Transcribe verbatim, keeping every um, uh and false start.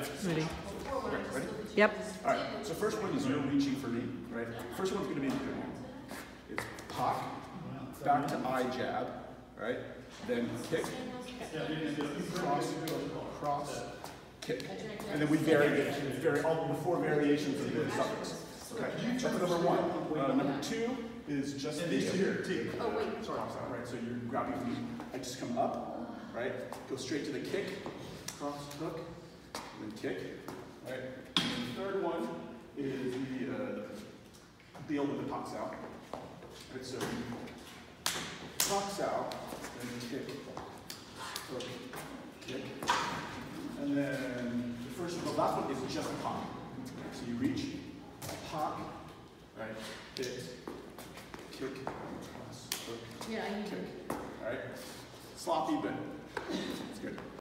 Ready. Okay, ready? Yep. All right, so first one is you're reaching for me, right? First one's gonna be the good one. It's pop, back to I jab, right? Then kick, cross, cross, kick. And then we vary it, vary all the four variations of the suffix. Okay, that's number one. Uh, number two is just the take. Oh, wait. Sorry, right, so you're grabbing from, I just come up, right? Go straight to the kick, cross, hook, and then kick, right? And the third one is the uh, deal with the tox out. Right, so tox out, then kick, hook, kick. And then the first one, the last one is just a pop. So you reach, pop, right, hit, kick, cross, hook, Yeah, I need kick. All right? Sloppy, but it's good.